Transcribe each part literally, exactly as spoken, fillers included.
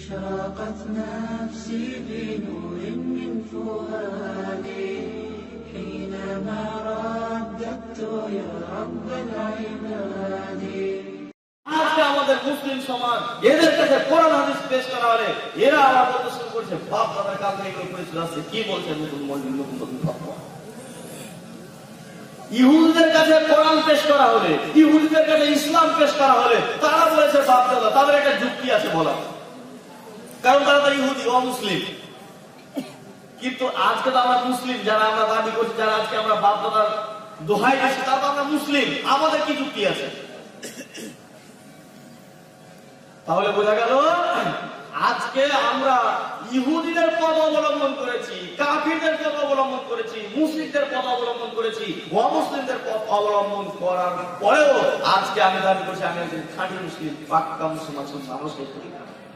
أشرقت نفسي بنور من فؤادي حينما رددت يا رب العباد। আজকে আমাদের মুসলিম সমাজ এদের কাছে কোরআন হাদিস পেশ করা হলে এরা আবার বলতে শুরু করছে বাপ দাদার কাল থেকে এগুলো করে চলে আসছে, কি বলছে নতুন নতুন নতুন ফতোয়া। ইহুদিদের কাছে কোরআন পেশ করা হলে, ইহুদিদের কাছে ইসলাম পেশ করা হলে তারা বলেছে বাপ দাদা, তাদের একটা যুক্তি আছে বলা, কারণ তারা তো ইহুদি অমুসলিম। কিন্তু আজকে তো আমরা মুসলিম, যারা আমরা দাবি করছি, যারা আজকে আমরা বাপ দাদার দোহাই দিচ্ছি, তারা তো আমরা মুসলিম, আমাদের কি যুক্তি আছে? তাহলে বোঝা গেল আজকে আমরা ইহুদিদের পথ অবলম্বন করেছি, কাফিরদের পথ অবলম্বন করেছি, মুশরিকদের পথ অবলম্বন করেছি, অমুসলিমদের পথ অবলম্বন করার পরেও আজকে আমি দাবি করছি আমি একজন খাঁটি মুসলিম, পাক্কা মুসলমান সাহসে করি।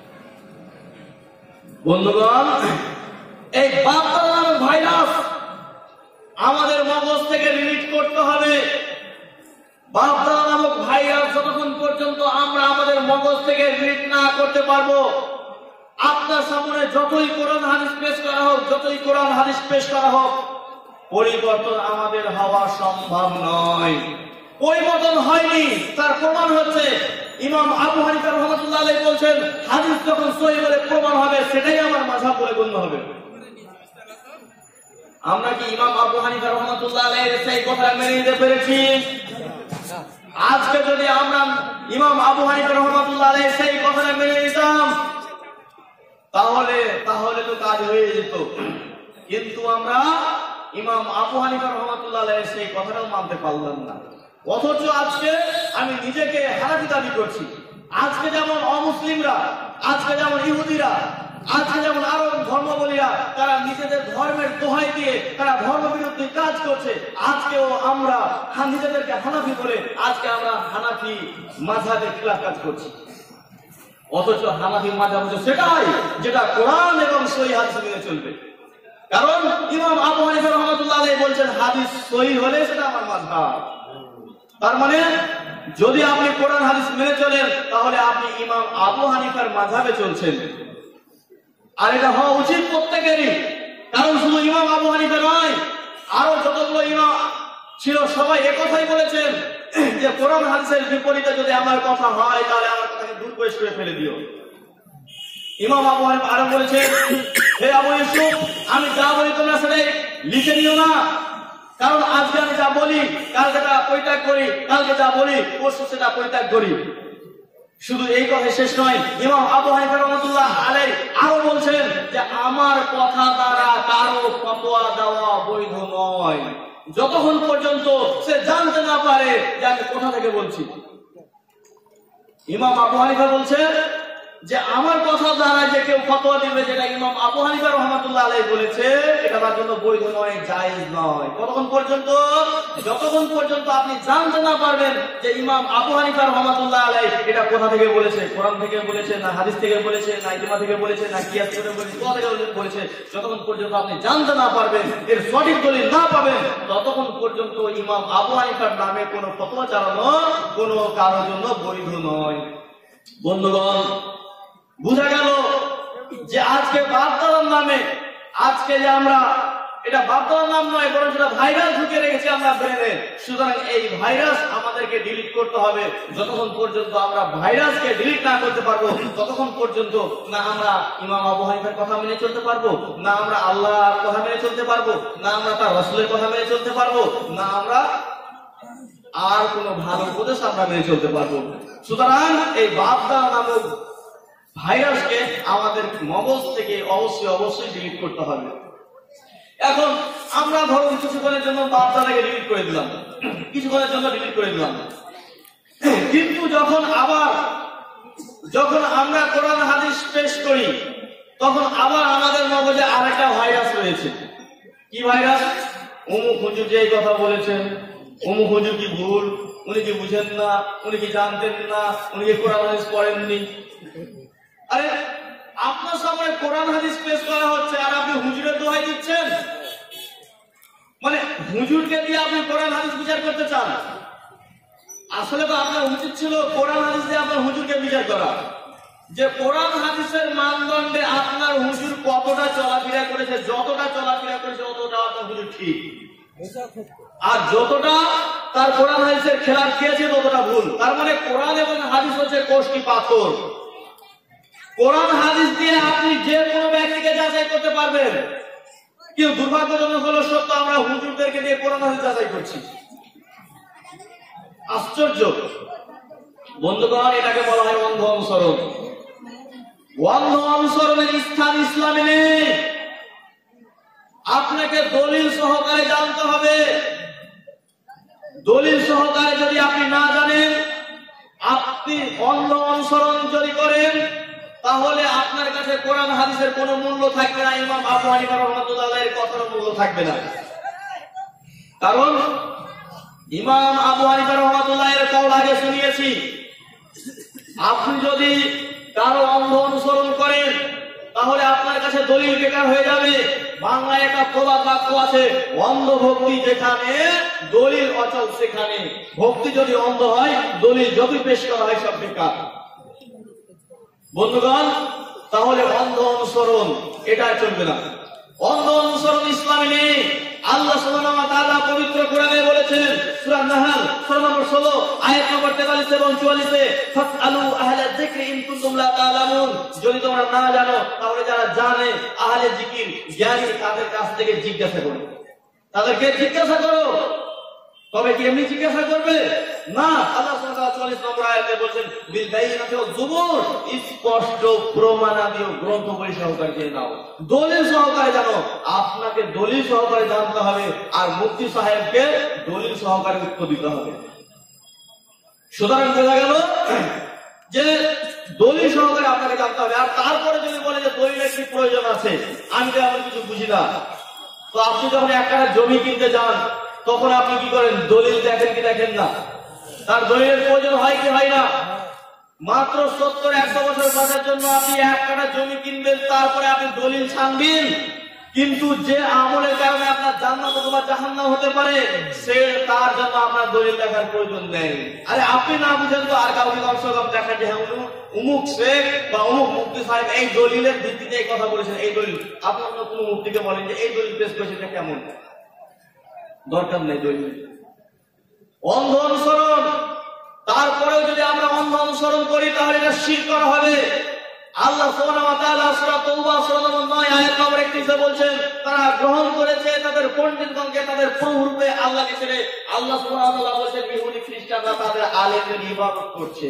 বন্ধুগণ, এই বাপ দাদার ভাইরাস আমাদের মগজ থেকে ডিলিট করতে হবে। বাপ দাদা নামক ভাইরাস যতক্ষণ পর্যন্ত আমরা আমাদের মগজ থেকে ডিলিট না করতে পারবো, আপনার সামনে যতই কোরআন হাদিস পেশ করা হোক, যতই কোরআন হাদিস পেশ করা হোক, পরিবর্তন আমাদের হওয়া সম্ভব নয়। পরিবর্তন হয়নি, তার প্রমাণ হচ্ছে ইমাম আবু হানিফা রাহমাতুল্লাহ আলাইহি বলছেন, হাদিস যখন সহিহ বলে প্রমাণ হবে সেটাই আমার মাযহাব বলে গণ্য হবে। আমরা কি ইমাম আবু হানিফা রাহমাতুল্লাহ আলাইহির সেই কথা মেনে নিতে পেরেছি? আজকে যদি আমরা ইমাম আবু হানিফা রাহমাতুল্লাহ আলাইহির সেই কথাটা মেনে নিতাম তাহলে তাহলে তো কাজ হয়ে যেত। কিন্তু আমরা ইমাম আবু হানিফা রাহমাতুল্লাহ আলাইহির সেই কথাটাও মানতে পারলাম না। অথচ আজকে আমি নিজেকে হানাফি দাবি করছি। আজকে যেমন অমুসলিমরা, আজকে যেমন ইহুদিরা, আজকে যেমন আরো ধর্মাবলীরা তারা নিজেদের ধর্মের দোহাই দিয়ে তারা ধর্ম বিরোধী কাজ করছে, আজকেও আমরা নিজেদেরকে হানাফি বলে আজকে আমরা হানাফি মাযহাবের খিলাফ কাজ করছি। অথচ হানাফি মাযহাব হচ্ছে সেটাই যেটা কোরআন এবং সহিহ হাদিস মেনে চলবে। কারণ ইমাম আবু হানিফা রাহমাতুল্লাহ আলাইহি বলছেন হাদিস সহিহ হলে সেটা আমার মাযহাব। তার মানে যদি আপনি কোরআন হাদিস মেনে চলেন তাহলে আপনি ইমাম আবু হানিফার মাযহাবে চলছেন। আর এটা হওয়া উচিত প্রত্যেকেরই, কারণ শুধু ইমাম আবু হানিফা নয়, আরো যতগুলো ইমাম ছিল সবাই একথাই বলেছেন যে কোরআন হাদিসের বিপরীতে যদি আমার কথা হয় তাহলে আমার কথাকে দুর্বশ করে ফেলে দিও। ইমাম আবু হানিফা আরো বলেছেন, হে আবু ইউসুফ, আমি যা বলি তোমরা সেটাই লিখে নিও না, কারণ আজকে আমি যা বলি কালকে তা পরিত্যাগ করি, কালকে যা বলি পরশু সেটা পরিত্যাগ করি। শুধু এই কথা শেষ নয়, ইমাম আবু হানিফা রাহমাতুল্লাহ আলাইহি আরো বলছেন যে আমার কথা দ্বারা কারো ফতোয়া দেওয়া বৈধ নয় যতক্ষণ পর্যন্ত সে জানতে না পারে যে আমি কোথা থেকে বলছি। ইমাম আবু হানিফা বলছেন যে আমার কথা দ্বারা যে কেউ ফতোয়া দিবে, যেটা ইমাম আবু হানিফা রাহমাতুল্লাহ আলাইহি বলেছে, এটা তার জন্য বৈধ নয়, জায়েজ নয়। কতক্ষণ পর্যন্ত? যতক্ষণ পর্যন্ত আপনি জানতে না পারবেন যে ইমাম আবু হানিফা রাহমাতুল্লাহ আলাইহি এটা কোথা থেকে বলেছে, কোরআন থেকে বলেছে না হাদিস থেকে বলেছে না ইজমা থেকে বলেছে না কিয়াস থেকে বলেছে, কোথা থেকে বলেছে, যতক্ষণ পর্যন্ত আপনি জানতে না পারবেন, এর সঠিক দলিল না পাবেন, ততক্ষণ পর্যন্ত ইমাম আবু হানিফার নামে কোনো ফতোয়া চালানো কোনো কারোর জন্য বৈধ নয়। বন্ধুগণ, বুঝা গেল যে আজকে বাপ দাদার নামে, আজকে যে আমরা এটা বাপ দাদার নাম নয় বরং সেটা ভাইরাস ঢুকে রেখেছি আমরা ব্রেনে। সুতরাং এই ভাইরাস আমাদেরকে ডিলিট করতে হবে। যতক্ষণ পর্যন্ত আমরা ভাইরাসকে ডিলিট না করতে পারবো ততক্ষণ পর্যন্ত না আমরা ইমাম আবু হানিফার কথা মেনে চলতে পারবো, না আমরা আল্লাহর কথা মেনে চলতে পারবো, না আমরা তার রাসূলের কথা মেনে চলতে পারবো, না আমরা আর কোনো ভালো উপদেশ আমরা মেনে চলতে পারবো। সুতরাং এই বাপ দাদা নামক ভাইরাসকে আমাদের মগজ থেকে অবশ্যই অবশ্যই ডিলিট করতে হবে। এখন আমরা ধরুন কিছুক্ষণের জন্য বাপ দাদাকে ডিলিট করে দিলাম, কিছুক্ষণের জন্য ডিলিট করে দিলাম, কিন্তু যখন আবার যখন আমরা কোরআন হাদিস পেশ করি তখন আবার আমাদের মগজে আরেকটা ভাইরাস রয়েছে। কি ভাইরাস? অমুক হুজুর যে এই কথা বলেছেন, অমুক হুজুর কি ভুল, উনি কি বুঝেন না, উনি কি জানতেন না, উনি কি কোরআন হাদিস পড়েননি। আরে আপনার সামনে কোরআন হাদিস পেশ করা হচ্ছে আর আপনি হুজুরের দোহাই দিচ্ছেন, মানে হুজুরকে দিয়ে আপনি কোরআন হাদিস বিচার করতে চান। আসলে তো আপনার উচিত ছিল কোরআন হাদিস দিয়ে আপনার হুজুরকে বিচার করা। যে কোরআন হাদিসের মানদণ্ডে আপনার হুজুর কতটা চলাফেরা করেছে, যতটা চলাফেরা করেছে ততটা আপনার হুজুর ঠিক, আর যতটা তার কোরআন হাদিসের খেলাপ খেয়েছে ততটা ভুল। তার মানে কোরআন এবং হাদিস হচ্ছে কোষ্টি পাথর। কোরআন হাদিস দিয়ে আপনি যে কোনো ব্যক্তিকে যাচাই করতে পারবেন, কিন্তু দুর্ভাগ্যজনক হলো সত্য আমরা হুজুরদেরকে দিয়ে কোরআন হাদিস যাচাই করছি। আশ্চর্য বন্ধুগণ, এটাকে বলা হয় অন্ধ অনুসরণ। অন্ধ অনুসরণের স্থান ইসলামে নেই। আপনাকে দলিল সহকারে জানতে হবে। দলিল সহকারে যদি আপনি না জানেন, আপনি অন্ধ অনুসরণ যদি করেন, তাহলে আপনার কাছে কোরআন হাদিসের কোনো মূল্য থাকবে না, ইমাম আবু হানিফা রাহমাতুল্লাহির কথার মূল্য থাকবে না। কারণ ইমাম আবু হানিফা রাহমাতুল্লাহির কওল আগে শুনিয়েছি। আপনি যদি কারো অন্ধ অনুসরণ করেন তাহলে আপনার কাছে দলিল বেকার হয়ে যাবে। বাংলায় একটা প্রবাদ বাক্য আছে, অন্ধ ভক্তি যেখানে দলিল অচল সেখানে। ভক্তি যদি অন্ধ হয়, দলিল যতই পেশ করা হয় সব বেকার। বন্ধুগণ, তাহলে অন্ধ অনুসরণ এটা চলবে না। অন্ধ অনুসরণ ইসলামে নেই। আল্লাহ সুবহানাহু ওয়া তাআলা পবিত্র কোরআনে বলেছেন, সূরা নাহল সূরা নম্বর ষোলো আয়াত নম্বর তেতাল্লিশ এবং চুয়াল্লিশ এ, ফাসআলু আহলা যিকরি ইন কুনতুম লা তা'লামুন। যদি তোমরা না জানো তাহলে যারা জানে আহলে জিকির জ্ঞানী তাদের কাছ থেকে জিজ্ঞাসা করো। তাদেরকে জিজ্ঞাসা করো। তবে কি এমনি জিজ্ঞাসা করবে না। আল্লাহ সুবহানাহু ওয়া তাআলা চুয়াল্লিশ নম্বর আয়াতে বলেন, বিল বাইনাতি ওয়াজ জুবুর, স্পষ্ট প্রমাণাদি ও গ্রন্থ বই সহকারে জেনে নাও। দলিল সহকারে জানো। আপনাকে দলিল সহকারে জানতে হবে, আর মুফতি সাহেবকে দলিল সহকারে উত্তর দিতে হবে। সুতরাং বোঝা গেল যে দলিল সহকারে আপনাকে জানতে হবে। আর তারপরে যদি বলে যে দলিলের কি প্রয়োজন আছে, আমি তো এমন কিছু বুঝি না, তো আপনি যখন একটা জমি কিনতে যান তখন আপনি কি করেন? দলিল দেখেন কি দেখেন না? তার দলিলের প্রয়োজন হয় কি হয় না? মাত্র সত্তর একশো বছর বাঁচার জন্য আপনি এক কাঠা জমি কিনবেন, তারপরে আপনি দলিল ছানবেন। কিন্তু যে আমলের কারণে আপনার জান্নাত অথবা জাহান্নাম হতে পারে, সে তার জন্য আপনার দলিল দেখার প্রয়োজন নেই। আরে আপনি না বুঝেন তো আর কাউকে কমসে কম দেখা যে হ্যাঁ অমুক শেখ বা অমুক মুফতি সাহেব এই দলিলের ভিত্তিতে এই কথা বলেছেন, এই দলিল। আপনি অন্য কোনো মুফতিকে বলেন যে এই দলিল পেশ করেছে, এটা কেমন? দরকার নেই দলিল। অন্ধ অনুসরণ। তারপরেও যদি আমরা অন্ধ অনুসরণ করি তাহলে এটা শিরক করা হবে। আল্লাহ সুবহানাহু ওয়া তাআলা সূরা তাওবা সূরা নম্বর নয় আয়াত নম্বর একত্রিশ এ বলেন, তারা গ্রহণ করেছে তাদের পণ্ডিতগণকে তাদের প্রভু রূপে আল্লাহকে ছেড়ে। আল্লাহ সুবহানাহু ওয়া তাআলা বলেন, ইহুদি খ্রিস্টানরা তাদের আলেমদের ইবাদত করছে।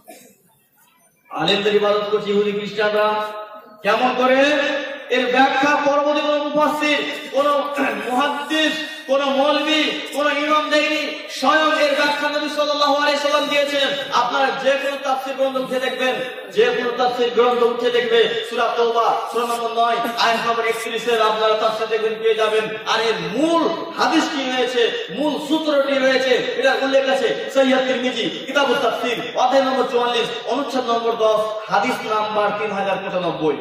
আলেমদের ইবাদত করছে ইহুদি খ্রিস্টানরা। কেমন করে? এর ব্যাখ্যা পরবর্তী কোন মুফাসসির, কোন মুহাদ্দিস, কোন মৌলভী, কোন ইমাম দেয়নি। স্বয়ং এর ব্যাখ্যা নবী সাল্লাল্লাহু আলাইহি সাল্লাম দিয়েছেন। আপনারা যে কোনো তাফসীর গ্রন্থ উঠে দেখবেন, যে কোনো তাফসীর গ্রন্থ উঠে দেখবে সূরা তাওবা সূরা নম্বর নয় আয়াত নম্বর একত্রিশ এর আপনারা তাফসীর দেখবেন পেয়ে যাবেন। আর এর মূল হাদিস কি রয়েছে, মূল সূত্রটি রয়েছে, এটা উল্লেখ আছে সহিহ তিরমিজি কিতাবুত তাফসীর অধ্যায় নম্বর চুয়াল্লিশ অনুচ্ছেদ নম্বর দশ হাদিস নাম্বার তিন হাজার পঁচানব্বই।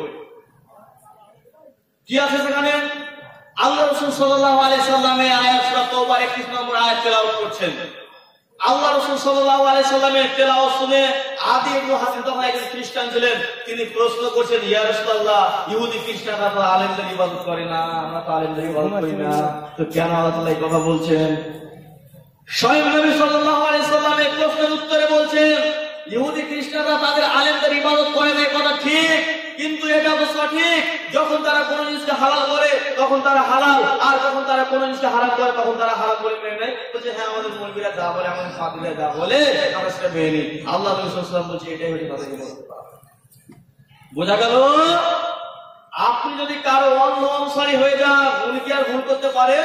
কি আছে সেখানে? আল্লাহ রাসূল সাল্লাল্লাহু আলাইহি সাল্লামে আয়াত সূরা তাওবার একত্রিশ নম্বর আয়াত তেলাওয়াত করছেন। আল্লাহ রাসূল সাল্লাল্লাহু আলাইহি সাল্লামের তেলাওয়াত শুনে আদি ইবনে হাতিম তখন একজন খ্রিস্টান ছিলেন। তিনি প্রশ্ন করছেন, ইয়া রাসূলুল্লাহ, ইহুদি খ্রিস্টানরা তো আলেমদের ইবাদত করে না, আমরা তো আলেমদের ইবাদত করি না, তো কেন আল্লাহ তাআলা এই কথা বলছেন? স্বয়ং নবী সাল্লাল্লাহু আলাইহি সাল্লাম এই প্রশ্নের উত্তরে বলছেন, ইহুদি খ্রিস্টানরা তাদের আলেমদের ইবাদত করে না, কথা ঠিক, কিন্তু এটা তো সঠিক। যখন তারা কোন জিনিসকে হালাল করে তখন তারা হালাল, আর যখন তারা কোন জিনিসকে হারাম করে তখন তারা হারাম বলে মেনে নেয়। বলছে হ্যাঁ, আমাদের মৌলবীরা যা বলে, আমাদের সাথীরা যা বলে, আমরা সেটা মেনে নিই। আল্লাহ নবী সাল্লাল্লাহু আলাইহি ওয়াসাল্লাম বলছে এটাই হচ্ছে তাদের ইবাদত। বোঝা গেল? আপনি যদি কারো অন্ধ অনুসারী হয়ে যান, উনি কি আর ভুল করতে পারে?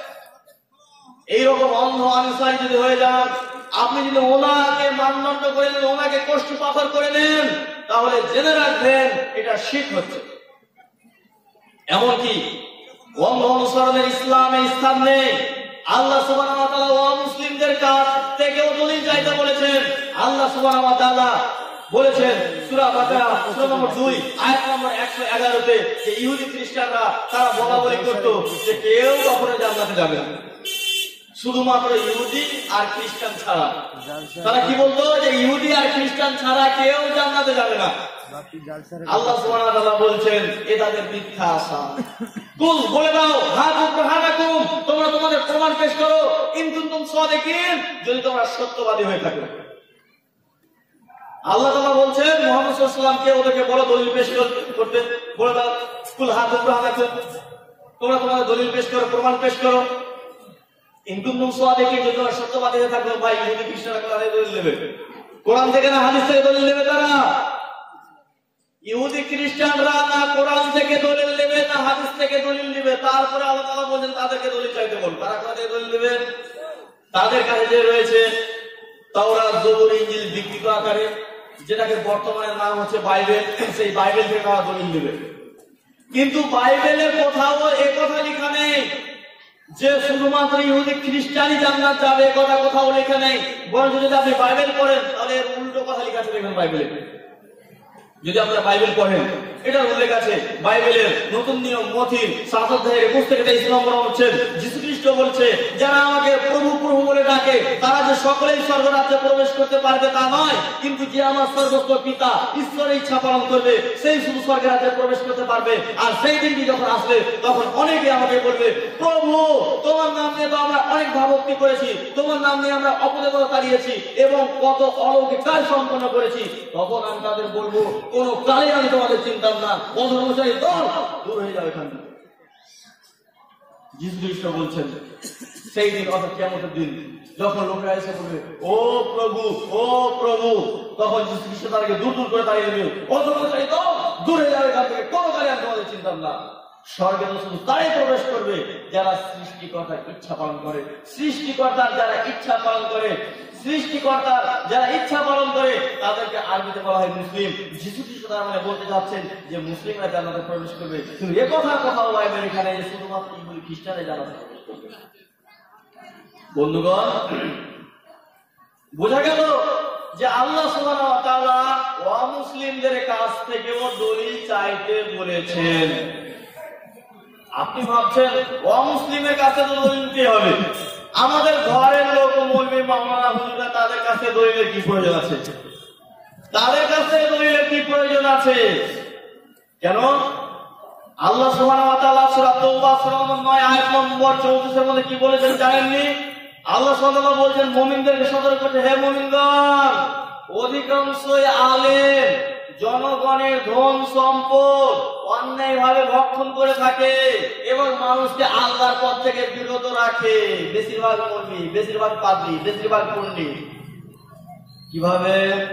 এইরকম অন্ধ অনুসারী যদি হয়ে যান, আপনি যদি ওনাকে মানদণ্ড করে দেন, ওনাকে কষ্ট পাথর করে দেন, তাহলে জেনে রাখবেন এটা শিরক হচ্ছে। এমনকি অন্ধ অনুসরণের ইসলামে স্থান নেই। আল্লাহ সুবহানাহু ওয়া তাআলা অমুসলিমদের কাছ থেকেও দলিল চাইতে বলেছেন। আল্লাহ সুবহানাহু ওয়া তাআলা বলেছেন সূরা বাকারা সূরা নম্বর দুই আয়াত নম্বর একশো এগারো তে যে ইহুদি খ্রিস্টানরা তারা বলা বলি করত যে কেউ কখনো জান্নাতে যাবে না, শুধুমাত্র ইহুদি আর খ্রিস্টান ছাড়া। তারা কি বলতো? যে ইহুদি আর খ্রিস্টান ছাড়া কেউ জান্নাতে যাবে না। আল্লাহ সুবহানাহু ওয়া তাআলা বলছেন এ তাদের মিথ্যা আশা। কুল বলে দাও হাতু বুরহানাকুম, তোমরা তোমাদের প্রমাণ পেশ করো, ইন কুনতুম সাদিকিন, যদি তোমরা সত্যবাদী হয়ে থাকো। আল্লাহ তাআলা বলছেন মুহাম্মদ সাল্লাল্লাহু আলাইহি ওয়াসাল্লামকে ওদেরকে বলো দলিল পেশ করতে, বলে দাও কুল হাতু বুরহানাকুম, তোমরা তোমাদের দলিল পেশ করো, প্রমাণ পেশ করো, ইন কুনতুম সাদিকিন, যদি তোমরা সত্যবাদী হয়ে থাকো। ভাই ইহুদি খ্রিস্টানরা কোরআনে দলিল দেবে, কোরআন থেকে না হাদিস থেকে দলিল দেবে তারা। ইহুদি খ্রিস্টানরা না কোরআন থেকে দলিল দেবে না হাদিস থেকে দলিল দিবে, তারপরে আল্লাহ তাআলা বলেন তাদেরকে দলিল চাইতে বল। তারা কোথা থেকে দলিল দিবে? তাদের কাছে যে রয়েছে তাওরাত, জবুর, ইনজিল বিকৃত আকারে, যেটাকে বর্তমানে নাম হচ্ছে বাইবেল, সেই বাইবেল থেকে তারা দলিল দিবে। কিন্তু বাইবেলে কোথাও এই কথা লেখা নেই যে শুধুমাত্র ইহুদি খ্রিস্টানই জান্নাত যাবে, কথা কোথাও লেখা নেই। বরং যদি আপনি বাইবেল পড়েন তাহলে এর উল্টো কথা লেখা আছে দেখবেন বাইবেলে। যদি আপনারা বাইবেল পড়েন এটার উল্লেখ আছে বাইবেলের নতুন নিয়ম মথির সাত অধ্যায়ের একুশ থেকে তেইশ নম্বর হচ্ছেন যীশু খ্রিস্ট বলছে যারা আমাকে প্রভু প্রভু বলে ডাকে তারা যে সকলেই স্বর্গরাজ্যে প্রবেশ করতে পারবে তা নয়, কিন্তু যে আমার স্বর্গস্থ পিতা ঈশ্বরের ইচ্ছা পালন করবে সেই শুধু স্বর্গের রাজ্যে প্রবেশ করতে পারবে। আর সেই দিনটি যখন আসবে তখন অনেকে আমাকে বলবে প্রভু তোমার নাম নিয়ে তো আমরা অনেক ভাবভক্তি করেছি, তোমার নাম নিয়ে আমরা অপদেবতা তাড়িয়েছি এবং কত অলৌকিক কাজ সম্পন্ন করেছি। তখন আমি তাদের বলবো কোন কালে আমি তোমাদের চিন্তা না, অধর্মচারী দল দূর হয়ে যাবে এখান থেকে। যীশু খ্রিস্ট বলছেন সেই দিন অর্থাৎ কিয়ামতের দিন যখন লোকেরা এসে বলবে ও প্রভু ও প্রভু, তখন যীশু খ্রিস্ট তাদেরকে দূর দূর করে তাড়িয়ে দেবে, অধর্মচারী দল দূর হয়ে যাবে এখান থেকে, কোন কালে আমি তোমাদের চিন্তা না। স্বর্গে তো শুধু তারাই প্রবেশ করবে যারা সৃষ্টিকর্তার ইচ্ছা পালন করে, সৃষ্টিকর্তার যারা ইচ্ছা পালন করে, সৃষ্টিকর্তার যারা ইচ্ছা পালন করে তাদেরকে আরবিতে বলা হয় মুসলিম। যীশু খ্রিস্ট তার মানে বলতে চাচ্ছেন যে মুসলিমরা জান্নাতে প্রবেশ করবে, কিন্তু এ কথা কোথাও বাইবেল এখানে যে শুধুমাত্র ইহুদি খ্রিস্টানরা জান্নাতে প্রবেশ করবে। বন্ধুগণ বোঝা গেল যে আল্লাহ সুবহানাহু ওয়া তাআলা অমুসলিমদের কাছ থেকেও দলিল চাইতে বলেছেন। আপনি ভাবছেন অমুসলিমের কাছে তো দলিল দিতে হবে, আমাদের ঘরের লোক মৌলবি মাওলানা হুজুররা তাদের কাছে দলিলের কি প্রয়োজন আছে? তাদের কাছে দলিলের কি প্রয়োজন আছে? কেন? আল্লাহ সুবহানাহু ওয়া তাআলা সূরা তাওবা সূরা নম্বর নয় আয়াত নম্বর চৌত্রিশ এর মধ্যে কি বলেছেন জানেননি? আল্লাহ সুবহানাহু ওয়া তাআলা বলেছেন মুমিনদেরকে সতর্ক করতে, হে মুমিনগণ অধিকাংশই আলেম জনগণের ধন সম্পদ অন্যায় ভাবে ভক্ষণ করে থাকে এবং মানুষকে আল্লাহর পথ থেকে বিরত রাখে। বেশিরভাগ মৌলবি, বেশিরভাগ পাদ্রী, বেশিরভাগ পণ্ডিত। কিভাবে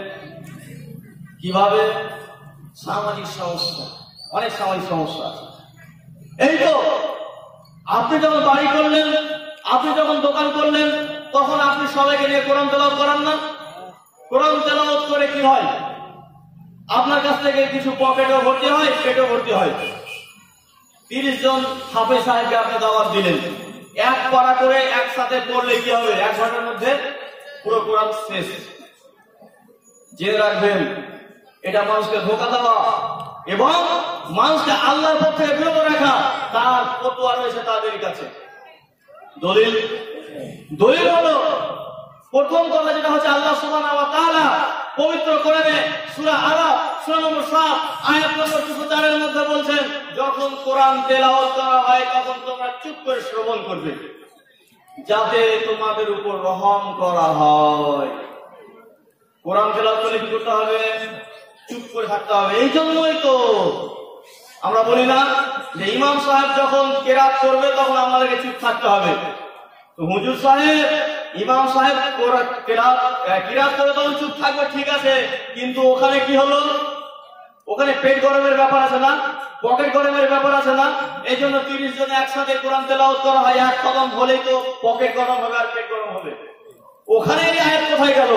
কিভাবে সামাজিক সমস্যা, অনেক সামাজিক সমস্যা আছে। এই তো আপনি যখন বাড়ি করলেন, আপনি যখন দোকান করলেন, তখন আপনি সবাইকে নিয়ে কোরআন তেলাওয়াত করান না? কোরআন তেলাওয়াত করে কি হয়? আপনার কাছ থেকে কিছু পকেটও ভর্তি হয়, পেটও ভর্তি হয়। তিরিশ জন হাফেজ সাহেবকে আপনি দাওয়াত দিলেন, এক পারা করে একসাথে পড়লে কি হবে? এক ঘন্টার মধ্যে পুরো কোরআন শেষ। জেনে রাখবেন এটা মানুষকে ধোঁকা দেওয়া এবং মানুষকে আল্লাহর পথ থেকে বিরত রাখা। তার ফতোয়া রয়েছে তাদের কাছে। দলিল দলিল হলো প্রথম কথা যেটা হচ্ছে আল্লাহ সুবহানাহু ওয়া তাআলা পবিত্র কোরআনে সূরা আরাফ সূরা নম্বর সাত আয়াত নম্বর দুশো চার এর মধ্যে বলছেন যখন কোরআন তেলাওয়াত করা হয় তখন তোমরা চুপ করে শ্রবণ করবে যাতে তোমাদের উপর রহম করা হয়। কোরআন তেলাওয়াত করলে কি করতে হবে? চুপ করে থাকতে হবে। এই জন্যই তো আমরা বলি না যে ইমাম সাহেব যখন কেরাত করবে তখন আমাদেরকে চুপ থাকতে হবে। তো হুজুর সাহেব ইমাম সাহেব কিরাত করে তখন চুপ থাকবে, ঠিক আছে, কিন্তু ওখানে কি হলো? ওখানে পেট গরমের ব্যাপার আছে না, পকেট গরমের ব্যাপার আছে না? এই জন্য তিরিশ জন একসাথে কোরআন তেলাওয়াত করা হয়, এক কদম হলেই তো পকেট গরম হবে আর পেট গরম হবে। ওখানে এই আয়াত কোথায় গেল?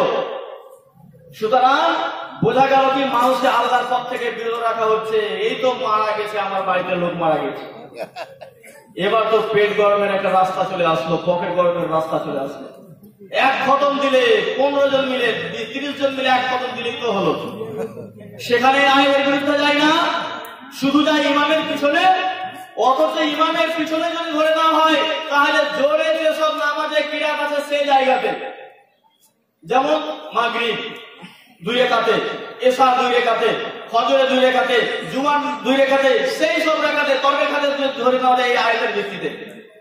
সুতরাং বোঝা গেল কি মানুষকে আল্লাহর পথ থেকে বিরত রাখা হচ্ছে। এই তো মারা গেছে, আমার বাড়িতে লোক মারা গেছে, এবার তো পেট গরমের একটা রাস্তা চলে আসলো, পকেট গরমের রাস্তা চলে আসলো। এক খতম দিলে পনেরো জন মিলে তিরিশ জন মিলে এক খতম দিলেই তো হলো। সেখানে আইনের বিরুদ্ধে যায় না, শুধু যায় ইমামের পিছনে। অথচ ইমামের পিছনে যদি ধরে না হয় তাহলে জোরে যেসব নামাজে কিরাত আছে সেই জায়গাতে, যেমন মাগরিব দুই রাকাতে, এশা দুই রাকাতে, ফজরে দুই রেখাতে, জুমার দুই রেখাতে, সেই সব রেখাতে তর্কে খাতে ধরে নেওয়া যায় এই আয়াতের ভিত্তিতে।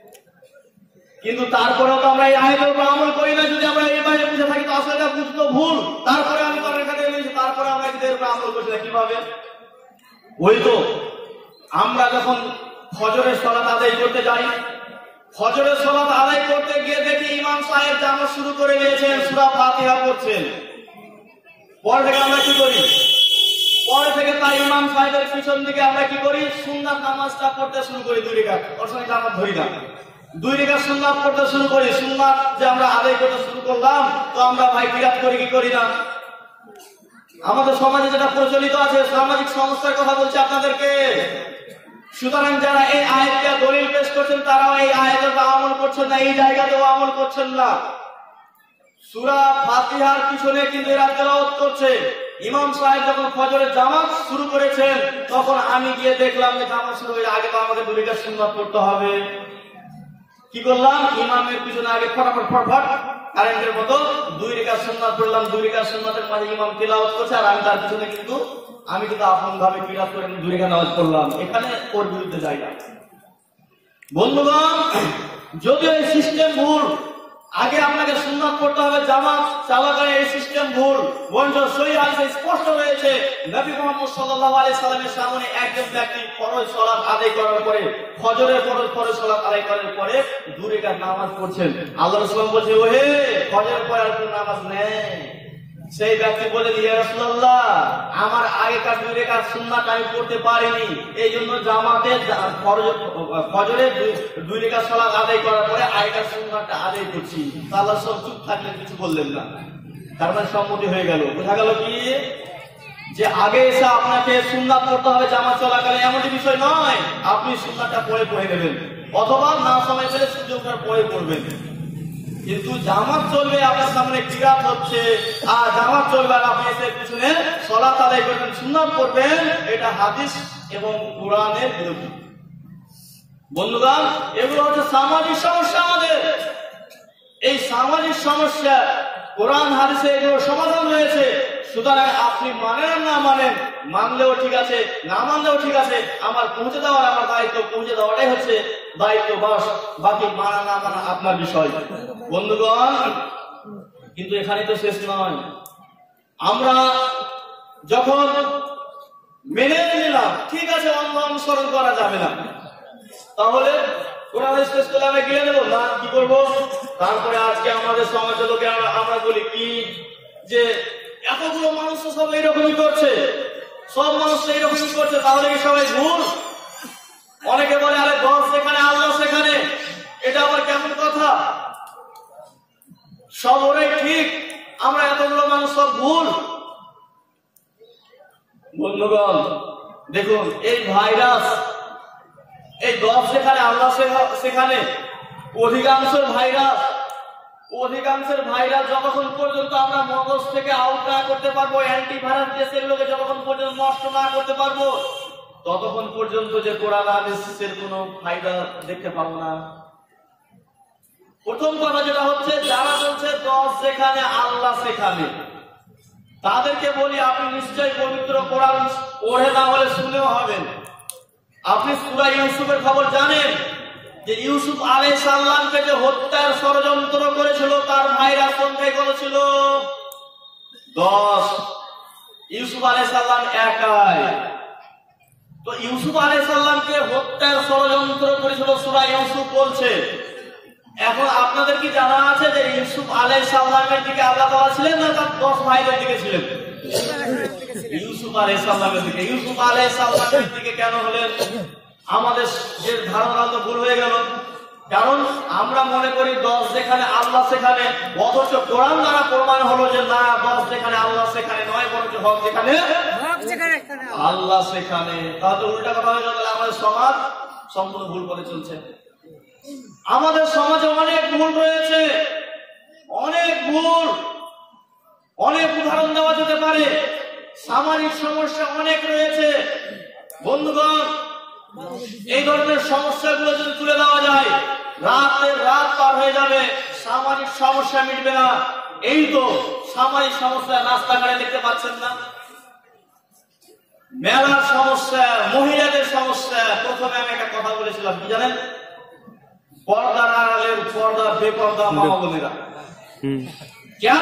কিন্তু তারপরেও তো আমরা এই আয়াতের উপর আমল করি না। যদি আমরা এইভাবে বুঝে থাকি তো আসলে এটা বুঝতো ভুল। তারপরে আমি তর্কে খাতে নিয়েছি, তারপরে আমরা এদের উপর আমল করছি না কিভাবে? ওই তো আমরা যখন ফজরের সালাত আদায় করতে যাই, ফজরের সালাত আদায় করতে গিয়ে দেখি ইমাম সাহেব জামাত শুরু করে দিয়েছেন, সূরা ফাতিহা পড়ছেন। পরে থেকে আমরা কি করি? পরে থেকে তাই ইমাম সাহেবের পিছন দিকে আমরা কি করি? সুন্নাত নামাজটা পড়তে শুরু করি দুই রাকাত। ওর সঙ্গে জামাত ধরি না, দুই রাকাত সুন্নাত পড়তে শুরু করি। সুন্নাত যে আমরা আদায় করতে শুরু করলাম, তো আমরা ভাই কিরাত করি কি করি না? আমাদের সমাজে যেটা প্রচলিত আছে, সামাজিক সমস্যার কথা বলছি আপনাদেরকে। সুতরাং যারা এই আয়াতটা দলিল পেশ করছেন, তারাও এই আয়াতের আমল করছেন না, এই জায়গাতেও আমল করছেন না। সূরা ফাতিহার পিছনে কিন্তু এরা তেলাওয়াত করছে। ইমাম সাহেব যখন ফজরের জামাত শুরু করেছেন, তখন আমি গিয়ে দেখলাম যে জামাত শুরু হয়ে আগে তো আমাকে দুই রাকাত সুন্নাত পড়তে হবে। কি করলাম? ইমামের পিছনে আগে ফটাফট ফটফট কারেন্টের মতো দুই রাকাত সুন্নাত পড়লাম। দুই রাকাত সুন্নাতের মাঝে ইমাম তেলাওয়াত করছে, আর আমি তার পিছনে কিন্তু আমি কিন্তু আপন ভাবে কিরাত করে দুই রাকাত নামাজ পড়লাম। এখানে ওর বিরুদ্ধে যাই না। বন্ধুগণ, যদিও এই সিস্টেম ভুল, আগে আপনাকে সুন্নাত পড়তে হবে জামাত চালাকালে, এই সিস্টেম ভুল। বরঞ্চ সহিহ হাদিসে স্পষ্ট রয়েছে নবী মুহাম্মদ সাল্লাল্লাহু আলাইহি সাল্লামের সামনে একজন ব্যক্তি ফরজ সালাত আদায় করার পরে, ফজরের ফরজ ফরজ সালাত আদায় করার পরে দুই রাকাত নামাজ পড়ছেন। আল্লাহ রাসূল বলেছে, ওহে ফজরের পরে আর কোন নামাজ নেই। সেই ব্যক্তি বলে, ইয়া রাসূলুল্লাহ, আমার আগেকার দুই রাকাত সুন্নাত আমি পড়তে পারিনি, এই জন্য জামাতে ফজরের দুই রাকাত সালাত আদায় করার পরে আগেকার সুন্নাতটা আদায় করছি। আল্লাহ সব চুপ থাকলেন, কিছু বললেন না। তার মানে সম্মতি হয়ে গেল। বোঝা গেল কি যে আগে এসে আপনাকে সুন্নাত পড়তে হবে জামাত চলাকালে, এমন বিষয় নয়। আপনি সুন্নাতটা পড়ে পড়ে নেবেন, অথবা না সময় পেলে সূর্য ওঠার পরে পড়বেন। কিন্তু জামাত চলবে, আপনার সামনে কিরাত হচ্ছে, আর জামাত চলবে আর আপনি এসে পিছনে সালাত আদায় করবেন, সুন্নাত পড়বেন, এটা হাদিস এবং কোরআনের বিরোধী। বন্ধুগণ, এগুলো হচ্ছে সামাজিক সমস্যা আমাদের। এই সামাজিক সমস্যা কোরআন হাদিসে এগুলোর সমাধান রয়েছে। সুতরাং আপনি মানেন না মানেন, মানলেও ঠিক আছে, না মানলেও ঠিক আছে, আমার পৌঁছে দেওয়ার আমার দায়িত্ব, পৌঁছে দেওয়াটাই হচ্ছে দায়িত্ব। বাস, বাকি মানা না মানা আপনার বিষয়। বন্ধুগণ, কিন্তু এখানে তো শেষ নয়। আমরা যখন মেনে নিলাম ঠিক আছে, অন্ধ অনুসরণ করা যাবে না, তাহলে কোরআন শেষ করে আমরা গিলে নেবো না, কি করবো? তারপরে আজকে আমাদের সমাজের লোকে আমরা বলি কি যে এতগুলো মানুষ তো সব এইরকমই করছে, সব মানুষ এইরকমই করছে, তাহলে কি সবাই ভুল? অনেকে বলে, আরে দশ সেখানে আল্লাহ সেখানে, এটা আবার কেমন কথা? সব ওরাই ঠিক, আমরা এতগুলো মানুষ সব ভুল? বন্ধুগণ, দেখুন এই ভাইরাস, এই দশ যেখানে আল্লাহ সেখানে, অধিকাংশ ভাইরাস অধিকাংশের ভাইরাস যতক্ষণ পর্যন্ত আমরা মগজ থেকে আউট না করতে পারবো, অ্যান্টিভাইরাস দিয়ে সেগুলোকে যতক্ষণ পর্যন্ত নষ্ট না করতে পারবো, ততক্ষণ পর্যন্ত যে কোরআন হাদিসের কোনো ফায়দা দেখতে পাবো না। প্রথম কথা যেটা হচ্ছে, যারা বলছে দশ যেখানে আল্লাহ সেখানে, তাদেরকে বলি আপনি নিশ্চয়ই পবিত্র কোরআন পড়ে না হলে শুনেও হবেন। আপনি সূরা ইউসুফের খবর জানেন যে ইউসুফ আলাইহিস সালামকে যে হত্যার ষড়যন্ত্র করেছিল, তার ভাইরা সংখ্যায় কত ছিল? দশ। ইউসুফ আলাইহিস সালাম একাই। তো ইউসুফ আলাইহিস সালামকে হত্যার ষড়যন্ত্র করেছিল সূরা ইউসুফ বলছে। এখন আপনাদের কি জানা আছে যে ইউসুফ আলাইহিস সালামের দিকে আল্লাহ তাআলা ছিলেন না তার দশ ভাইদের দিকে ছিলেন? ইউসুফ আলাইহিস সালামের দিকে। ইউসুফ আলাইহিস সালামের দিকে কেন হলেন? আমাদের যে ধারণা তো ভুল হয়ে গেল, কারণ আমরা মনে করি দশ যেখানে আল্লাহ সেখানে, অথচ কোরআন দ্বারা প্রমাণ হলো যে না, দশ যেখানে আল্লাহ সেখানে নয়, বরং হক যেখানে আল্লাহ সেখানে। তাহলে উল্টা কথা হয়ে গেল, আমাদের সমাজ সম্পূর্ণ ভুল করে চলছে। আমাদের সমাজে অনেক ভুল রয়েছে, অনেক ভুল, অনেক উদাহরণ দেওয়া যেতে পারে। সামাজিক সমস্যা অনেক রয়েছে। বন্ধুগণ, এই ধরনের সমস্যাগুলো যদি তুলে দেওয়া যায়, রাতের রাত পার হয়ে যাবে, সামাজিক সমস্যা মিটবে না। এই তো সামাজিক সমস্যা রাস্তাঘাটে দেখতে পাচ্ছেন না? মেলার সমস্যা, মহিলাদের সমস্যা। প্রথমে আমি একটা কথা বলেছিলাম, কি জানেন? পর্দার আড়ালের পর্দা, বেপর্দা মা বোনেরা। কেন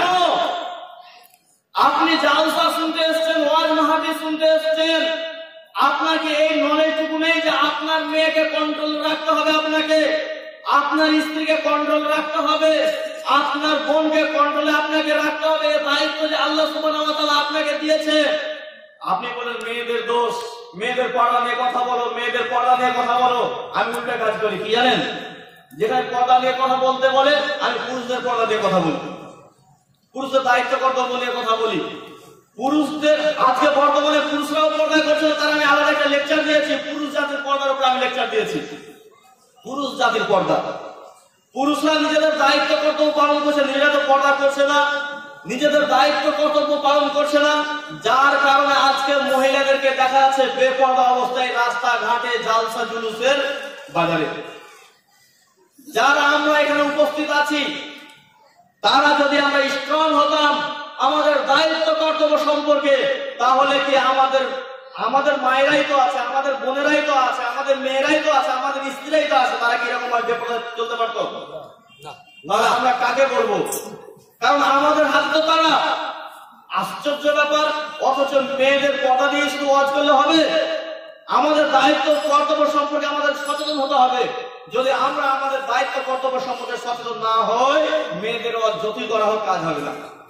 আপনি জালসা শুনতে এসছেন, ওয়াজ মাহফিল শুনতে এসছেন, আপনাকে এই নলেজটুকু নেই যে আপনার মেয়েকে কন্ট্রোল রাখতে হবে, আপনাকে আপনার স্ত্রীকে কন্ট্রোল রাখতে হবে, আপনার বোনকে কন্ট্রোলে আপনাকে রাখতে হবে। দায়িত্ব যে আল্লাহ সুবহানাহু ওয়া তাআলা আপনাকে দিয়েছে। আপনি বলেন মেয়েদের দোষ, মেয়েদের পর্দা নিয়ে কথা বলো, মেয়েদের পর্দা নিয়ে কথা বলো। আমি উল্টা কাজ করি, কি জানেন? যেখানে পর্দা নিয়ে কথা বলতে বলে আমি পুরুষদের পর্দা নিয়ে কথা বলি, পুরুষদের দায়িত্ব কর্তব্য নিয়ে কথা বলি। পুরুষদের আজকে বর্তমানে পুরুষরাও পর্দা করছে, তার আমি আলাদা একটা লেকচার দিয়েছি। পুরুষ জাতির পর্দার উপরে আমি লেকচার দিয়েছি। পুরুষ জাতির পর্দা, পুরুষরা নিজেদের দায়িত্ব কর্তব্য পালন করছে, নিজেরা তো পর্দা করছে না, নিজেদের দায়িত্ব কর্তব্য পালন করছে না, যার কারণে আজকে মহিলাদেরকে দেখা যাচ্ছে বেপর্দা অবস্থায় রাস্তাঘাটে, জালসা জুলুসের বাজারে। যারা আমরা এখানে উপস্থিত আছি, তারা যদি আমরা স্ট্রং হতাম আমাদের দায়িত্ব কর্তব্য সম্পর্কে, তাহলে কি আমাদের আমাদের মায়েরাই তো আছে, আমাদের বোনেরাই তো আছে, আমাদের মেয়েরাই তো আছে, আমাদের স্ত্রীরাই তো আছে, তারা কি এরকম বেপর্দা চলতে পারতো না? আমরা কাকে বলবো? কারণ আমাদের হাতে তো তারা। আশ্চর্য ব্যাপার, অথচ মেয়েদের পর্দা দিয়ে শুধু ওয়াজ করলে হবে? আমাদের দায়িত্ব কর্তব্য সম্পর্কে আমাদের সচেতন হতে হবে। যদি আমরা আমাদের দায়িত্ব কর্তব্য সম্পর্কে সচেতন না হই, মেয়েদের ওয়াজ যতই করা হোক কাজ হবে না।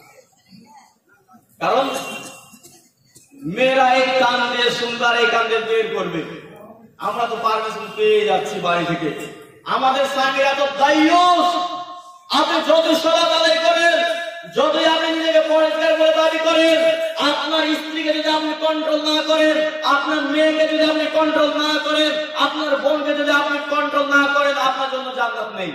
কারণ মেয়েরা এই কান দিয়ে সুন্দর, এই কান দিয়ে বের করবে। আমরা তো পারমিশন পেয়ে যাচ্ছি বাড়ি থেকে। আমাদের স্বামীরা তো দায়ুস। আপনি যত সলাত আদায় করেন, যতই আপনি নিজেকে পরিষ্কার বলে দাবি করেন, আপনার স্ত্রীকে যদি আপনি কন্ট্রোল না করেন, আপনার মেয়েকে যদি আপনি কন্ট্রোল না করেন, আপনার বোনকে যদি আপনি কন্ট্রোল না করেন, আপনার জন্য জান্নাত নেই।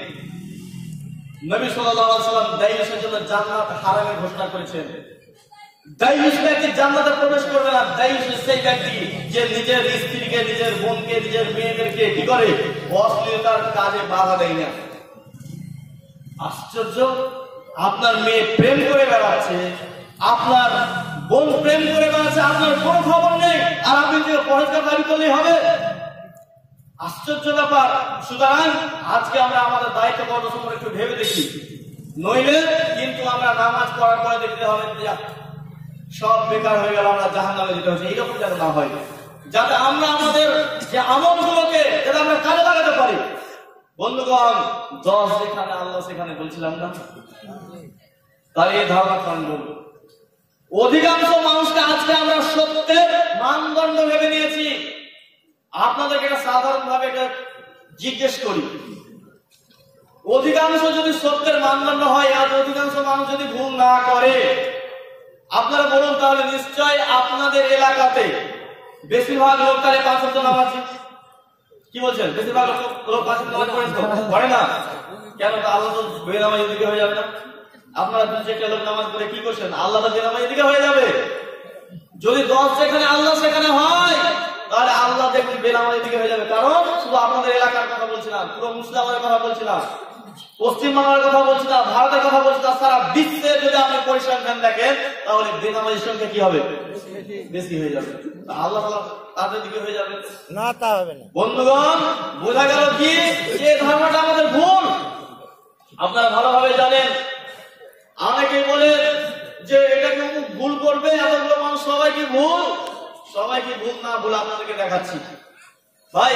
নবী সাল্লাল্লাহু আলাইহি ওয়াসাল্লাম দায়ুসের জন্য জান্নাত হারামের ঘোষণা করেছেন। দায়ুস ব্যক্তি জান্নাতে প্রবেশ করবে না। দায়ুস সেই ব্যক্তি যে নিজের স্ত্রীকে, নিজের বোনকে, নিজের মেয়েদেরকে কি করে? অশ্লীলতার কাজে বাধা দেয় না। আশ্চর্য, আপনার মেয়ে প্রেম করে বেড়াচ্ছে, আপনার বোন প্রেম করে বেড়াচ্ছে, আপনার কোনো খবর নেই, আর আপনি যে পরিষ্কার দাবি করলেই হবে? আশ্চর্য ব্যাপার। সুতরাং আজকে আমরা আমাদের দায়িত্ব কর্তব্য সম্পর্কে একটু ভেবে দেখি, নইলে কিন্তু আমরা নামাজ পড়ার পরে দেখতে হবে সব বেকার হয়ে গেল, আমরা জাহান্নামে যেতে হচ্ছে। এইরকম যেন না হয়, যাতে আমরা আমাদের যে আমলগুলোকে যাতে আমরা কাজে লাগাতে পারি। বন্ধুগণ, দশ যেখানে আল্লাহ সেখানে বলছিলাম না, তার এই ধারণা কারণ অধিকাংশ মানুষকে আজকে আমরা সত্যের মানদণ্ড ভেবে নিয়েছি। আপনাদেরকে এটা সাধারণ ভাবে এটা জিজ্ঞেস করি, অধিকাংশ যদি সত্যের মানদণ্ড হয়, আর অধিকাংশ মানুষ যদি ভুল না করে, আপনারা বলুন তাহলে নিশ্চয় আপনাদের এলাকাতে বেশিরভাগ লোক তাহলে পাঁচ ওয়াক্ত নামাজ, কি বলছেন? বেশিরভাগ লোক পাঁচ ওয়াক্ত নামাজ পড়েন তো? পড়ে না কেন? আল্লাহ তো বেনামাজি দিকে হয়ে যাবে না? আপনারা দুই চারটা লোক নামাজ পড়ে কি করছেন? আল্লাহ তো বেনামাজি দিকে হয়ে যাবে। যদি দশ যেখানে আল্লাহ সেখানে হয়, তাহলে আল্লাহ দেখুন বেনামাজি দিকে হয়ে যাবে। কারণ শুধু আপনাদের এলাকার কথা বলছি না, পুরো মুসলিমের কথা বলছি না, পশ্চিমবাংলার কথা বলছি না, ভারতের কথা বলছি না, সারা বিশ্বের যদি আপনি পরিসংখ্যান দেখেন, তাহলে বেনামাজির সংখ্যা কি হবে? বেশি হয়ে যাবে। আল্লাহ তাদের দিকে হয়ে যাবে না, তা হবে না। বন্ধুগণ, বোঝা গেল কি যে ধারণাটা আমাদের ভুল। আপনারা ভালোভাবে জানেন, অনেকে বলে যে এটা কি ভুল করবে, এতগুলো মানুষ সবাই কি ভুল? সবাই কি ভুল না ভুল আপনাদেরকে দেখাচ্ছি। ভাই,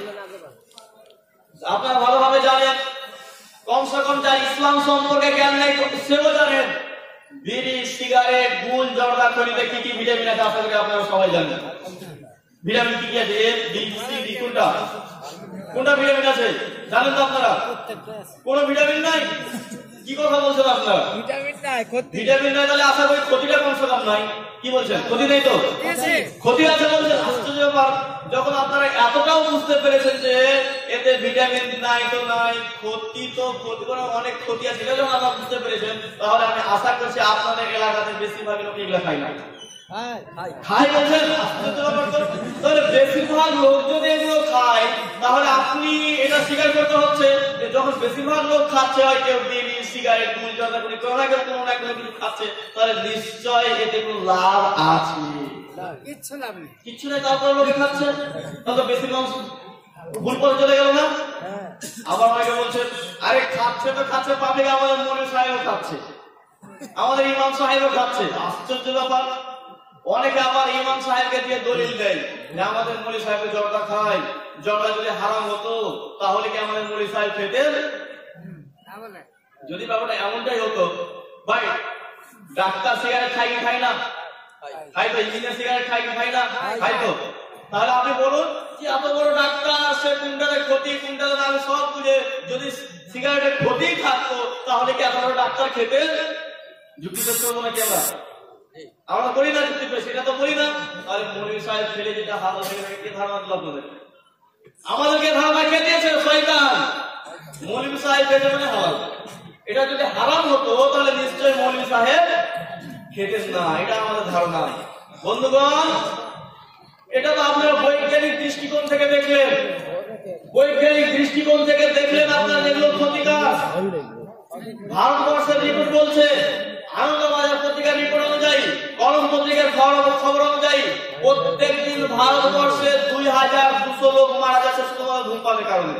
আপনারা ভালোভাবে জানেন, কমসে কম যার ইসলাম সম্পর্কে জ্ঞান নেই সেও জানেন বিড়ি, সিগারেট, গুল, জর্দা খনিতে কি কি ভিটামিন আছে আশা করি আপনারা সবাই জানেন। ভিটামিন কি কি আছে? এ, বি, সি, ডি, কোনটা কোনটা ভিটামিন আছে জানেন তো আপনারা? কোন ভিটামিন নাই। কি কথা বলছেন আপনারা? ভিটামিন নাই, ভিটামিন নাই, তাহলে আশা করি ক্ষতিটা কমসে কম নাই। কি বলছেন? ক্ষতি নেই তো? ক্ষতি আছে বলছেন। আশ্চর্য ব্যাপার, যখন আপনারা এতটাও বুঝতে পেরেছেন যে এতে ভিটামিন নাই তো নাই, ক্ষতি তো ক্ষতি করে অনেক ক্ষতি আছে, এটা যখন আপনারা বুঝতে পেরেছেন, তাহলে আমি আশা করছি আপনাদের এলাকাতে বেশিরভাগ লোক এগুলো খায় না। খাই বলছেন? আশ্চর্য ব্যাপার তো। তাহলে বেশিরভাগ লোক যদি এগুলো খায়, তাহলে আপনি এটা স্বীকার করতে হচ্ছে যে যখন বেশিরভাগ লোক খাচ্ছে, হয় কেউ বিড়ি, সিগারেট, গুল, জর্দা খনি, কোনো না কেউ কোনো না কোনো কিছু খাচ্ছে, তাহলে নিশ্চয় এতে কোনো লাভ আছে। কিচ্ছু লাভ নেই, কিচ্ছু নেই, তারপর লোকে খাচ্ছে, তত বেশি মাংস ভুল করে চলে গেল না। আবার অনেকে বলছে আরে খাচ্ছে তো খাচ্ছে, পাবলিক আমাদের মনে সাহেবও খাচ্ছে, আমাদের ইমাম সাহেবও খাচ্ছে। আশ্চর্য ব্যাপার। অনেকে আবার ইমাম সাহেবকে দিয়ে দলিল দেয় যে আমাদের মলি সাহেব জর্দা খায়, জর্দা যদি হারাম হতো তাহলে কি আমাদের মলি সাহেব খেতেন? যদি ব্যাপারটা এমনটাই হতো, ভাই ডাক্তার সিগারেট খাই কি খাই না? খাই তো। ইঞ্জিনিয়ার সিগারেট খাই কি খাই না? খাই তো। তাহলে আপনি বলুন যে এত বড় ডাক্তার, সে কোনটাতে ক্ষতি কোনটাতে না সব বুঝে, যদি সিগারেটের ক্ষতি থাকতো তাহলে কি এত বড় ডাক্তার খেতেন? যুক্তি পেশ করবো নাকি আমরা? আমরা করি না যুক্তি পেশ, এটা তো করি না। তাহলে মৌলভী সাহেব ছেলে যেটা হারাম সেটাকে কে ধারণা দিল আপনাদের? আমাদেরকে ধারণা কে দিয়েছে? শয়তান। মৌলভী সাহেব খেতে মানে হালাল। এটা যদি হারাম হতো তাহলে নিশ্চয়ই মৌলভী সাহেব খেতেন না, এটা আমাদের ধারণা। বন্ধুগণ, এটা তো আপনারা বৈজ্ঞানিক দৃষ্টিকোণ থেকে দেখলেন, বৈজ্ঞানিক দৃষ্টিকোণ থেকে দেখলেন আপনারা যেগুলো ক্ষতিকর। ভারতবর্ষের রিপোর্ট বলছে, আনন্দবাজার পত্রিকার রিপোর্ট অনুযায়ী, কলম পত্রিকার খবর অনুযায়ী প্রত্যেক দিন ভারতবর্ষে দুই হাজার দুশো লোক মারা যাচ্ছে শুধুমাত্র ধূমপানের কারণে।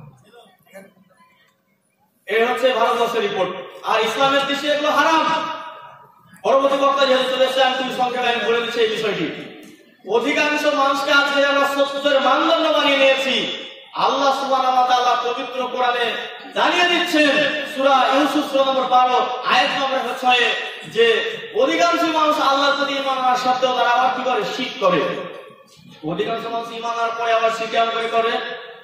এই হচ্ছে ভারতবর্ষের রিপোর্ট। আর ইসলামের দৃষ্টি এগুলো হারাম। পরবর্তী বক্তা যেহেতু চলে এসেছে, আমি খুবই সংক্ষেপে আমি বলে দিচ্ছি এই বিষয়টি। অধিকাংশ মানুষকে আজকে আমরা সত্যের মানদণ্ড বানিয়ে নিয়েছি। আল্লাহ সুবহানাহু ওয়া তাআলা পবিত্র কোরআনে জানিয়ে দিচ্ছেন, সূরা ইউসুফ সূরা নম্বর বারো আয়াত নম্বর ছয়, যে অধিকাংশ মানুষ আল্লাহর প্রতি ঈমান আনার সত্ত্বেও তারা আবার কি করে? শিরক করে। অধিকাংশ মানুষ ঈমান আনার পরে আবার শিরক কেন করে?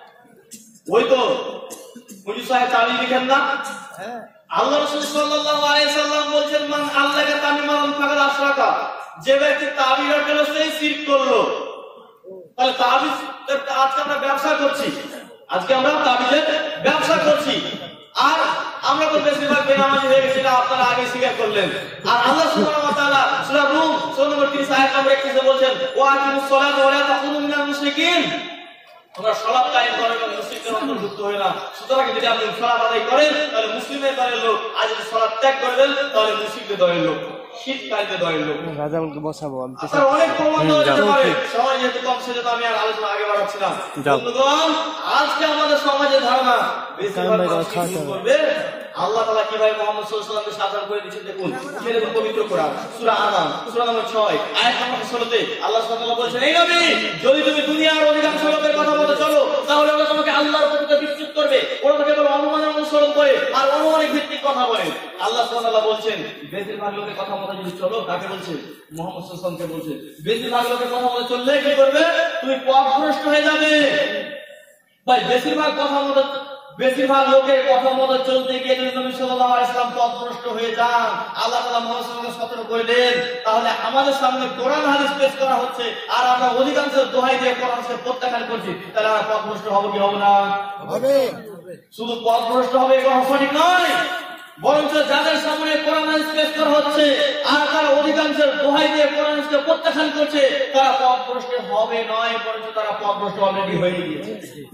ওই তো হুজুর সাহেব তাবিজ লিখেন না, আল্লাহ রাসূল সাল্লাল্লাহু আলাইহি সাল্লাম বলছেন, মান আল্লাহকে তামিমান ফাকাদ আশরাকা, যে ব্যক্তি তাবিজ করলো সেই শিরক করলো। তাহলে তাবিজ, আজকে আমরা ব্যবসা করছি, আজকে আমরা তাবিজের ব্যবসা করছি, আর আমরা তো বেশিরভাগ বেনামাজি হয়ে গেছি, না আপনারা আগে স্বীকার করলেন। আর আল্লাহ সুবহানাহু ওয়া তাআলা সূরা রূম সূরা নম্বর তিরিশ আয়াত নম্বর একত্রিশ এ বলছেন, ওয়া আকিমুস সালাতা ওয়া লা তাকুনু মিনাল মুশরিকিন, তোমরা সালাত কায়েম করো এবং মুশরিকদের অন্তর্ভুক্ত হয়ে না। সুতরাং যদি আপনি সালাত আদায় করেন তাহলে মুসলিমের দলের লোক, আর যদি সালাত ত্যাগ করবেন তাহলে মুশরিকদের দলের লোক, শিরককারীদের দলের লোক। রাজাকে বসাবো আমি, স্যার অনেক প্রমাণ দেওয়া যেতে পারে, সময় যেহেতু কম সেজন্য আমি আর আলোচনা আগে বাড়াচ্ছি না। বন্ধুগণ, আজকে আমাদের সমাজের ধারণা বেশিরভাগ মানুষ কি করবে? আল্লাহ তাআলা কিভাবে মুহাম্মদ সাল্লাল্লাহু আলাইহি ওয়াসাল্লামকে সাবধান করে দিয়েছেন দেখুন। কিরকম পবিত্র কোরআন, সূরা আনাম সূরা নম্বর ছয় আয়াত নম্বর ষোলো তে আল্লাহ সুবহানাহু ওয়া তাআলা বলেছেন, এই নবী, যদি তুমি দুনিয়ার অধিকাংশ লোকের কথা মতো চলো তাহলে ওরা তোমাকে আল্লাহর প্রতি বিচ্যুত করবে, ওরা তোমাকে কেবল অনুমানের অনুসরণ করে আর অনুমানিক ভিত্তিক কথা বলে। আল্লাহ সুবহানাহু ওয়া তাআলা বলছেন, বেশিরভাগ লোকের কথা মতো যদি চলো, কাকে বলছে? মুহাম্মদ সাল্লাল্লাহু আলাইহি ওয়াসাল্লামকে বলছে। বেশিরভাগ লোকের কথা মতো চললে কি করবে? তুমি পথভ্রষ্ট হয়ে যাবে। ভাই বেশিরভাগ কথা মতো, বেশিরভাগ লোকের কথা মতো চলতে গিয়ে যদি নবী সাল্লাল্লাহু আলাইহি ওয়াসাল্লাম পথভ্রষ্ট হয়ে যান, আল্লাহ তাআলা মুহাম্মদ সাল্লাল্লাহু আলাইহি ওয়াসাল্লামকে সতর্ক করে দেন, তাহলে আমাদের সামনে কোরআন হাদিস পেশ করা হচ্ছে আর আমরা অধিকাংশ দোহাই দিয়ে কোরআনকে প্রত্যাখ্যান করছি, তাহলে আমরা পথভ্রষ্ট হব কি হব না? হবে। শুধু পথভ্রষ্ট হবে এটা সঠিক নয়, বরঞ্চ যাদের সামনে কোরআন হাদিস পেশ করা হচ্ছে আর তারা অধিকাংশের দোহাই দিয়ে কোরআন হাদিসকে প্রত্যাখ্যান করছে, তারা পথভ্রষ্ট হবে নয়, বরঞ্চ তারা পথভ্রষ্ট অলরেডি হয়ে গিয়েছে।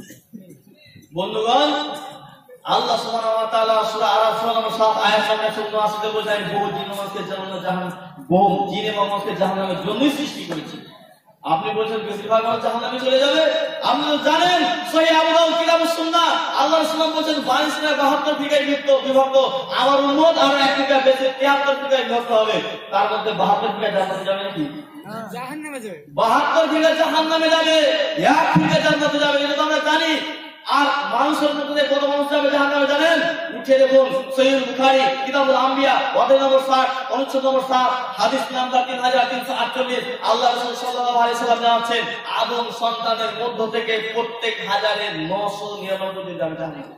বন্ধুগণ, আল্লাহ সুবহানাহু ওয়া তাআলা সূরা আরাফ সূরা নম্বর সাত আয়াত নম্বর চৌরাশি তে বলেন, বহু জিন ও মানুষকে জাহান্নামে, বহু জিন এবং মানুষকে জাহান্নামের জন্যই সৃষ্টি করেছি। আপনি বলছেন বেশিরভাগ মানুষ জাহান্নামে চলে যাবে? আপনি তো জানেন সহিহ আবু দাউদ কিতাবুস সুন্নাহ আল্লাহ রাসূল বলেছেন বাইশটা বাহাত্তর ফিগায় বিভক্ত, আমার উম্মত আর এক ফিগা বেশি তিয়াত্তর ফিগায় বিভক্ত হবে, তার মধ্যে বাহাত্তর ফিগা জান্নাতে যাবে নাকি? জাহান্নামে যাবে। বাহাত্তর ফিগা জাহান্নামে যাবে, এক ফিগা জান্নাতে যাবে, এটা তো আমরা জানি। আর মানুষের মধ্যে কত মানুষ যাবে জাহান্নামে জানেন? উঠে দেখুন সহিহ বুখারী কিতাবুল আম্বিয়া অধ্যায় নম্বর ষাট অনুচ্ছেদ নম্বর সাত হাদিস নাম্বার তিন হাজার তিনশো আটচল্লিশ আল্লাহ রাসূল সাল্লাল্লাহু আলাইহি সাল্লাম জানাচ্ছেন, আদম সন্তানের মধ্য থেকে প্রত্যেক হাজারে নয়শো নিরানব্বই জন যাবে জাহান্নামে।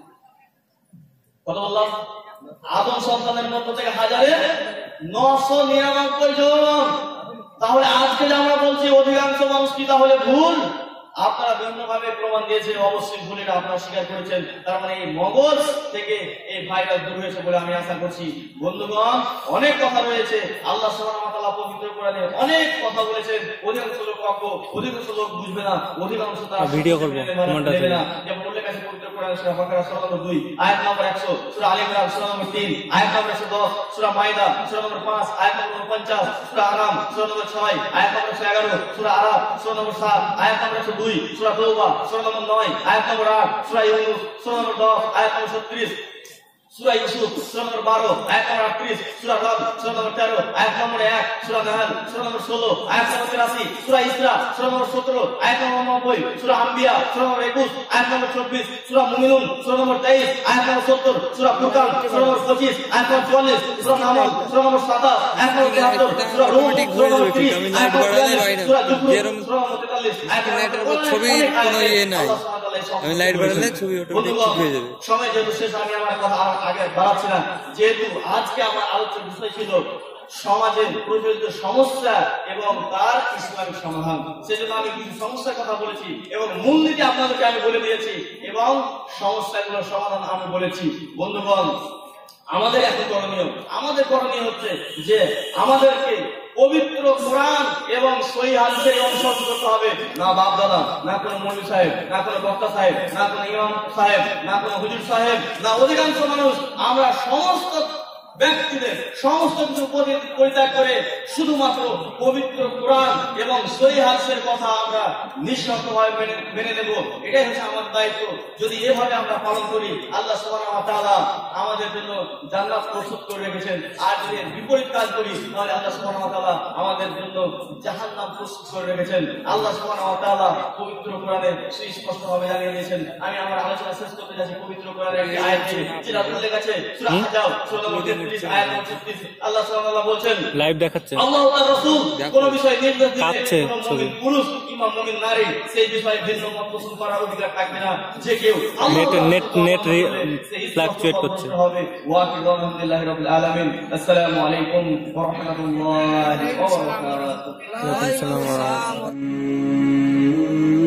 কত বললাম? আদম সন্তানের মধ্য থেকে হাজারে নয়শো নিরানব্বই জন। তাহলে আজকে যে আমরা বলছি অধিকাংশ মানুষ কি তাহলে ভুল? আপনারা বিভিন্ন ভাবে প্রমাণ দিয়েছে, অবশ্যই ভুল, এটা আপনারা স্বীকার করেছেন। তার মানে এই মগজ থেকে এই ভাইরাস দূর হয়েছে বলে আমি আশা করছি। বন্ধুগণ, অনেক কথা রয়েছে, আল্লাহ সুবহানাহু ওয়া তাআলা পবিত্র কোরআনে অনেক কথা বলেছেন। অধিকাংশ লোক অজ্ঞ, অধিকাংশ লোক বুঝবে না, অধিকাংশ তারা ভিডিও করব নেবে না। যেমন উল্লেখ আছে পবিত্র কোরআনে সূরা বাকারা সূরা নম্বর দুই আয়াত নম্বর একশো, সূরা আলে ইমরান সূরা নম্বর তিন আয়াত নম্বর একশো দশ, সূরা মাইদা সূরা নম্বর পাঁচ আয়াত নম্বর পঞ্চাশ, সূরা আনাম সূরা নম্বর ছয় আয়াত নম্বর একশো এগারো, সূরা আরাফ সূরা নম্বর সাত আয়াত নম্বর একশো দুই, সূরা তাওবা সূরা নম্বর নয় আয়াত নম্বর আট, সূরা ইউনূস সূরা নম্বর দশ আয়াত নম্বর ছত্রিশ, সূরা ইউসুফ সূরা নম্বর বারো আয়াত নম্বর আটত্রিশ, সূরা রদ সূরা নম্বর তেরো আয়াত নম্বর এক, সূরা নাহল সূরা নম্বর ষোলো আয়াত নম্বর তিরাশি, সূরা ইসরা সূরা নম্বর সতেরো আয়াত নম্বর নব্বই, সূরা আম্বিয়া সূরা নম্বর একুশ আয়াত নম্বর চব্বিশ, সূরা মুমিনুন সূরা নম্বর তেইশ আয়াত নম্বর সত্তর, সূরা ফুরকান সূরা নম্বর পঁচিশ আয়াত নম্বর চুয়াল্লিশ, সূরা নামল সূরা নম্বর সাতাশ আয়াত নম্বর তিয়াত্তর, সূরা রূম সূরা নম্বর ত্রিশ আয়াত নম্বর বিয়াল্লিশ, সূরা জুখরুফ সূরা নম্বর তেতাল্লিশ আয়াত নম্বর ছবি কোনো ইয়ে নাই, আমি লাইট বাড়ালে ছবি অটোমেটিক ঠিক হয়ে যাবে। সময় যেহেতু শেষ, আমি আমার কথা আর আগে বাড়াচ্ছি না। যেহেতু আজকে আমার আলোচনার বিষয় ছিল সমাজের প্রচলিত সমস্যা এবং তার ইসলামিক সমাধান, সেজন্য আমি কিছু সমস্যার কথা বলেছি এবং মূলনীতি আপনাদেরকে আমি বলে দিয়েছি এবং সমস্যাগুলোর সমাধান আমি বলেছি। বন্ধুগণ, আমাদের এখন করণীয় আমাদের করণীয় হচ্ছে যে আমাদেরকে পবিত্র কোরআন এবং সহিহ হাদিসের অনুসরণ করতে হবে। না বাপ দাদা, না কোনো মৌলভী সাহেব, না কোনো বক্তা সাহেব, না কোনো ইমাম সাহেব, না কোনো হুজুর সাহেব, না অধিকাংশ মানুষ। আমরা সমস্ত ব্যক্তিদের সমস্ত কিছু পরিত্যাগ করে শুধুমাত্র পবিত্র কোরআন এবং সহিহ হাদিসের কথা আমরা নিঃশর্তভাবে মেনে নেব। এটাই হচ্ছে আমাদের দায়িত্ব। যদি এভাবে আমরা পালন করি, আল্লাহ সুবহানাহু ওয়া তাআলা আমাদের জন্য জান্নাত প্রস্তুত করে রেখেছেন। আর যদি বিপরীত কাজ করি, তাহলে আল্লাহ সুবহানাহু ওয়া তাআলা আমাদের জন্য জাহান্নাম প্রস্তুত করে রেখেছেন। আল্লাহ সুবহানাহু ওয়া তাআলা পবিত্র কোরআনে সুস্পষ্টভাবে জানিয়ে দিয়েছেন। আমি আমার আলোচনা শেষ করতে যাচ্ছি পবিত্র কোরআনের একটি আয়াতে, যেটা উল্লেখ আছে সূরা আহজাব সূরা নম্বর তেত্রিশ আয়াত নম্বর ছত্রিশ। আল্লাহ সুবহানাহু ওয়া তাআলা বলেন, লাইভ দেখাচ্ছে, আল্লাহ ও তার রাসূল কোন বিষয়ে নির্দেশ দিলে কাটছে ছবি, পুরুষ কিংবা মুমিন নারী সেই বিষয়ে ভিন্ন মত পোষণ করার অধিকার থাকবে না। যে কেউ নেট নেট নেট ফ্লাকচুয়েট করছে। ওয়া আলহামদুলিল্লাহি রাব্বিল আলামিন। আসসালামু আলাইকুম ওয়া রাহমাতুল্লাহি ওয়া বারাকাতুহু। ওয়া আলাইকুম আসসালাম ওয়া রাহমাতুল্লাহ।